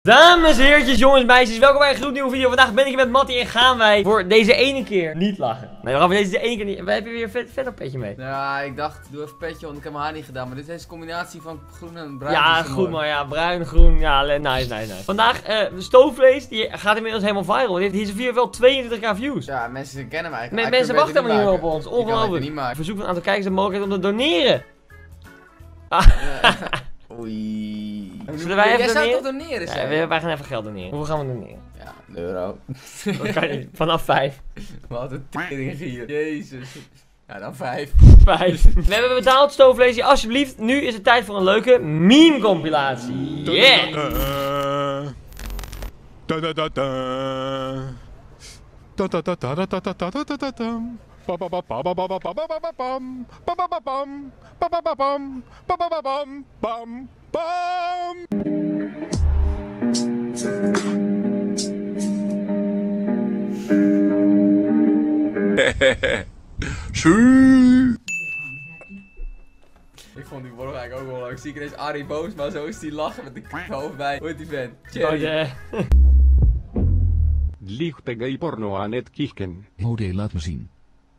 Dames en heertjes, jongens en meisjes, welkom bij een gloednieuwe video. Vandaag ben ik met Mattie en gaan wij voor deze ene keer niet lachen. Nee, we gaan voor deze ene keer niet. We hebben weer een vet petje mee. Ja, ik dacht, doe even petje, want ik heb mijn haar niet gedaan. Maar dit is een combinatie van groen en bruin. Ja, goed man, ja, bruin, groen, ja, nice. Vandaag, stoofvlees, die gaat inmiddels helemaal viral. Die is via wel 22k views. Ja, mensen kennen mij eigenlijk. Mensen wachten helemaal niet meer op ons, ongelooflijk. Verzoek van een aantal kijkers de mogelijkheid om te doneren. Oei. Zullen wij even Jij zou doneren? toch doneren, Ja, zeg? wij gaan even geld doneren. Hoeveel gaan we doneren? Ja, €1. Dat kan niet. Vanaf 5. Wat een tering hier. Jezus. Ja, dan 5. 5. We hebben betaald, stoofvleesje, alsjeblieft. Nu is het tijd voor een leuke meme compilatie. Yeah! Ik vond die morgen eigenlijk ook wel leuk. Zie ik ineens Arie boos, maar zo is die lachen met de hoofd bij. Hoe heet die vent? Cherry. Lichte gay porno aan het kijken. Mode, laat me zien.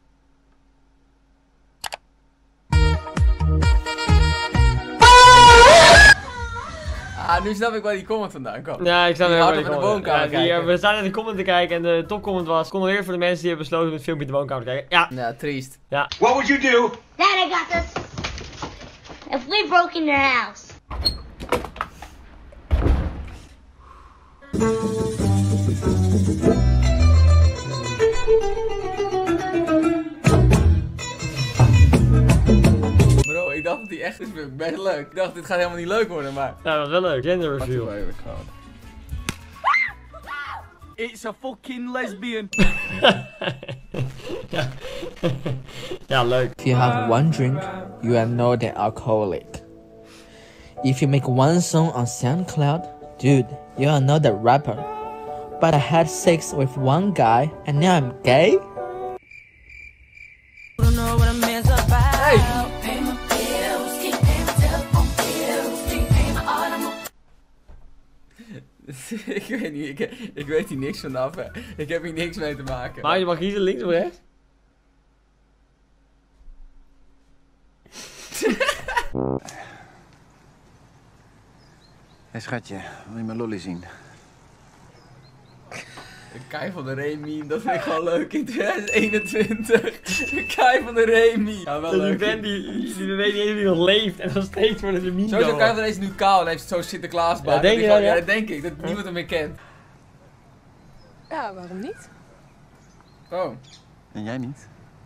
Ah, nu snap ik waar die comment vandaan kwam. Ja, ik sta Die er hard op in de woonkamer kijken. We staan in de comment te kijken en de topcomment was: condoleer voor de mensen die hebben besloten om het filmpje in de woonkamer te kijken. Ja. Ja, triest. Ja. What would you do? Dad, I got this. If we broke in your house. Bro, ik dacht dat die echt is best leuk. Ik dacht, dit gaat helemaal niet leuk worden, maar... Ja, dat was wel leuk. Gender reveal. It's a fucking lesbian. Ja. Ja, leuk. If you have one drink, you are not an alcoholic. If you make one song on SoundCloud, dude, you are not a rapper. But I had sex with one guy and now I'm gay? Hey! Ik weet niet, ik weet hier niks vanaf. Hè. Ik heb hier niks mee te maken. Maar je mag kiezen links of rechts? Hé schatje, wil je mijn lolly zien? Een Kai van de Remy, dat vind ik gewoon leuk in 2021. Een Kai van de Remy. Ja, wel Dat leuk. die vent die weet niet eens wie nog leeft en nog steeds worden de meme. Sowieso Kai van deze nu kaal en heeft zo'n Sinterklaasbaard. Ja, denk je dat? dat, ja? Ja, dat denk ik. Dat niemand hem meer kent. Ja, waarom niet? Oh. En jij niet?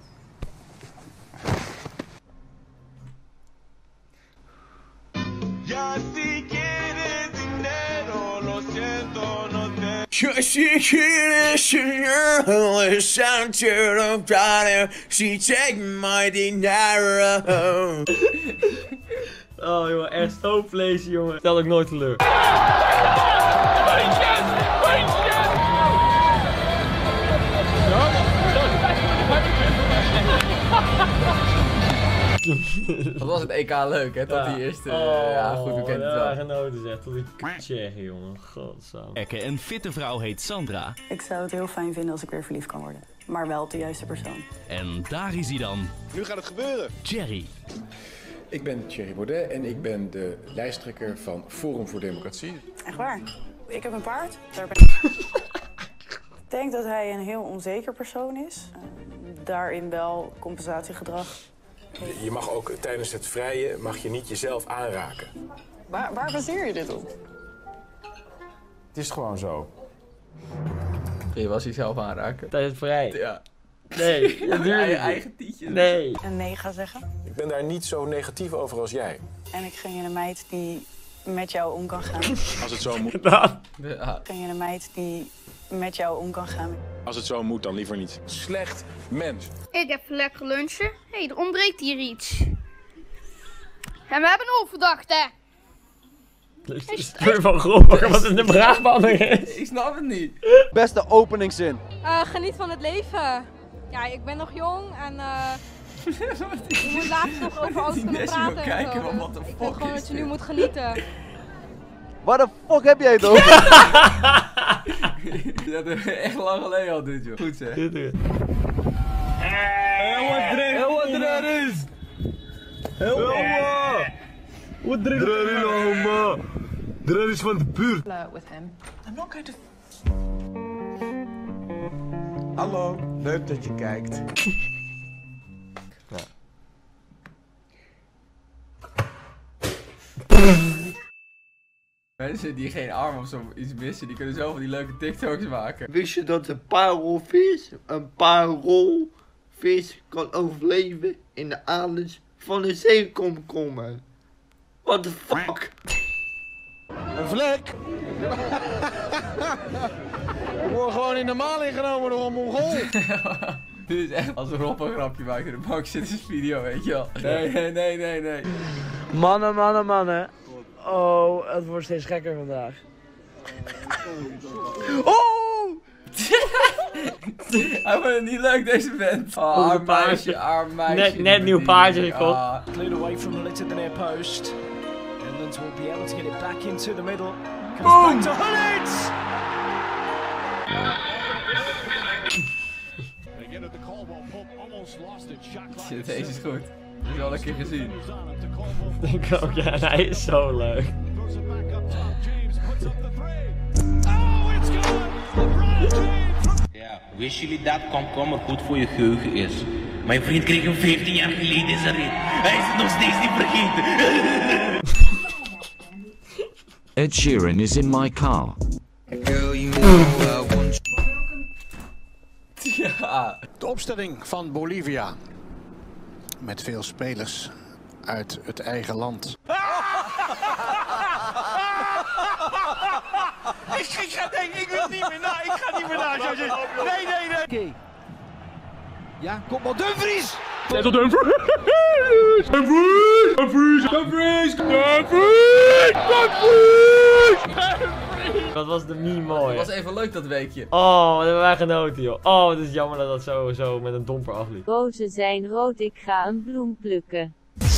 Oh jongen, echt stoofvlees jongen. Stel ik nooit teleur. Wat was het EK leuk, hè? Tot die eerste. Ja, goed, we kennen het wel. Ja, genoten zeg. Tot die Tsjechen, jongen. Godsamme. Een fitte vrouw heet Sandra. Ik zou het heel fijn vinden als ik weer verliefd kan worden. Maar wel op de juiste persoon. En daar is hij dan. Nu gaat het gebeuren. Jerry. Ik ben Thierry Baudet en ik ben de lijsttrekker van Forum voor Democratie. Echt waar? Ik heb een paard. Daar ben ik denk dat hij een heel onzeker persoon is. Daarin wel compensatiegedrag. Je mag ook tijdens het vrijen mag je niet jezelf aanraken. Waar baseer je dit op? Het is gewoon zo. Je was jezelf aanraken. Tijdens het vrij. Ja. Nee, Je natuurlijk niet. eigen tietje. Nee. Een nee gaan zeggen. Ik ben daar niet zo negatief over als jij. En ik gun je een meid die met jou om kan gaan. Als het zo moet, Ja. Gun je een meid die met jou om kan gaan. dan liever niet. Slecht mens. Ik heb lekker lunchen. Hé, er ontbreekt hier iets. En we hebben een verdachte. Stuur van Grobbakker wat in de Brabander is. Ik snap het niet. Beste openingszin. Geniet van het leven. Ja, ik ben nog jong en je moet later nog over alles kunnen praten. kijken, want what the Ik fuck vind gewoon is dat je nu dit? moet genieten. Waar de fuck heb jij het over? Dat heb ik echt lang geleden al dit, joh. Goed zeg. Dit weer. Wat er is! Wat er is van de buurt. With him. I'm not going to... Hallo, leuk dat je kijkt. Mensen die geen arm of zoiets missen, die kunnen zoveel die leuke TikToks maken. Wist je dat een parelvis kan overleven in de anus van een zeekomkommer? What the fuck? Een vlek? Ik word gewoon in de maal ingenomen door een Mongool. Dit is echt als Rob een grapje maakt in de bank zit is video, weet je wel. Nee. Mannen. Oh, het wordt steeds gekker vandaag. Oh! Hij vond het niet leuk, deze vent. Oh, arm meisje. Net nieuw paardje gekocht. Cleared away from the litter the near post. England will be able to get it back into the middle. Boom! Comes back to Hullins! Shit, deze is goed. Dat is al een keer gezien. Ik ook, ja, en hij is zo leuk. Ja, wisten jullie dat komkommer goed voor je geheugen is? Mijn vriend kreeg hem 15 jaar geleden in zijn rit. Hij is het nog steeds niet vergeten. Ed Sheeran is in my car. Ja. De opstelling van Bolivia. Met veel spelers uit het eigen land. Ik wil niet meer naar. Ik ga niet meer naar. Nee. Oké. Ja, kom maar Dumfries. Wat was de meme mooi. Het was even leuk dat weekje. Oh, wat hebben wij genoten, joh. Oh, het is jammer dat dat zo met een domper afliep. Rozen zijn rood, ik ga een bloem plukken.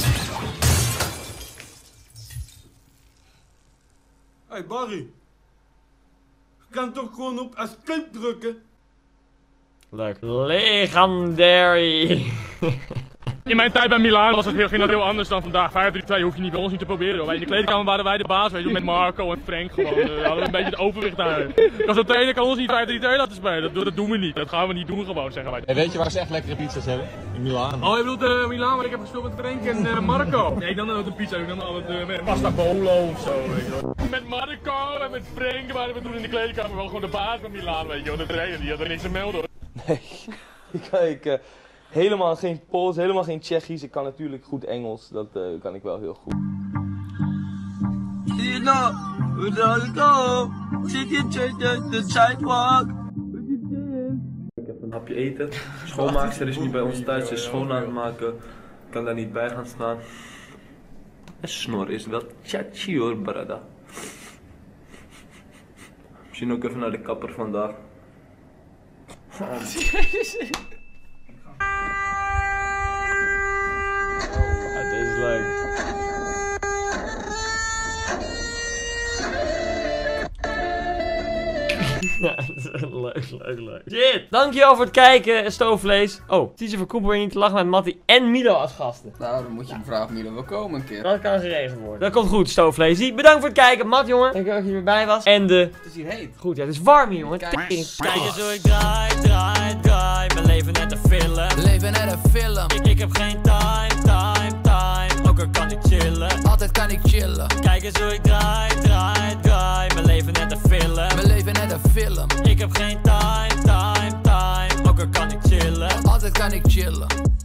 Hey Barry. Je kan toch gewoon op escape drukken? Leuk. Legendary. In mijn tijd bij Milaan ging dat heel anders dan vandaag. 5-3-2 hoef je niet bij ons niet te proberen. Hoor. In de kleedkamer waren wij de baas, weet je, met Marco en Frank gewoon. We hadden een beetje het overwicht daar. Als een trainer kan ons niet 5-3-2 laten spelen. Dat doen we niet. Dat gaan we niet doen gewoon, zeggen wij. En weet je waar ze echt lekkere pizza's hebben? In Milaan. Oh, je bedoelt Milaan waar ik heb gespeeld met Frank en Marco? Nee, dan de pizza. Ik dan altijd met pasta bolo of zo, weet je wel. Met Marco en met Frank waren we toen in de kleedkamer wel gewoon de baas van Milaan, weet je wel. De trainer, die had er niks te melden. Nee, ik helemaal geen Pools, helemaal geen Tsjechisch. Ik kan natuurlijk goed Engels, dat kan ik wel heel goed. Ik heb een hapje eten. Schoonmaakster is niet bij ons thuis, ze is schoon aan het maken. Ik kan daar niet bij gaan staan. En snor is wel tjatji hoor, brada. Misschien ook even naar de kapper vandaag. Het is leuk. Ja, leuk. Shit! Dankjewel voor het kijken, Stoofvlees. Oh, Tietje van Koeper te lachen met Mattie en Milo als gasten. Nou, dan moet je mevrouw Milo wel komen een keer. Dat kan geregeld worden. Dat komt goed, Stoofvlees. Bedankt voor het kijken, Matt, jongen. Dankjewel dat je erbij was. En de... Het is hier heet. Goed, ja, het is warm hier, jongen. Kijk eens hoe ik draai. Mijn leven net een film. Ik heb geen time. Ook al kan ik chillen. Altijd kan ik chillen. Kijk eens hoe ik draai. Mijn leven net een film. Ik heb geen time. Ook al kan ik chillen. Altijd kan ik chillen.